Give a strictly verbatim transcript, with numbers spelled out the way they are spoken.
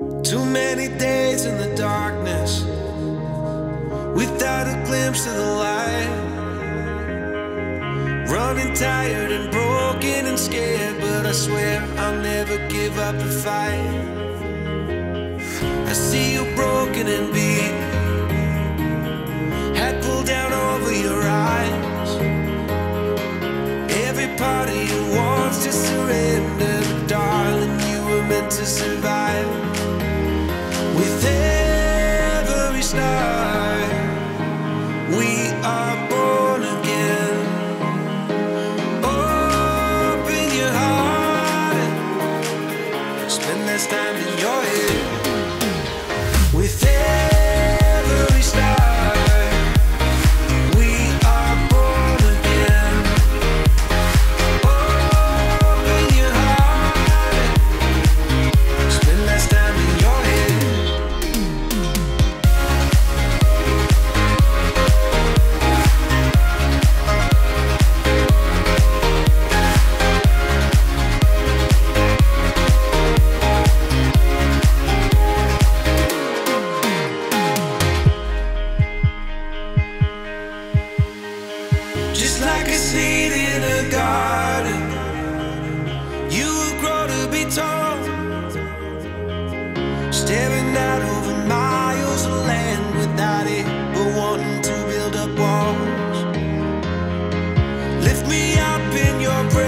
Too many days in the darkness without a glimpse of the light. Running tired and broken and scared, but I swear I'll never give up the fight. I see you broken and beat, hat pulled down over your eyes. Every part of you wants to surrender, but darling, you were meant to survive. With every star, we are born again. Open your heart, spend less time in your head. With every star, we are born again. Open your heart, spend less time in your head. Just like a seed in a garden, you will grow to be tall, staring out over miles of land without it, but wanting to build up walls. Lift me up in your breath.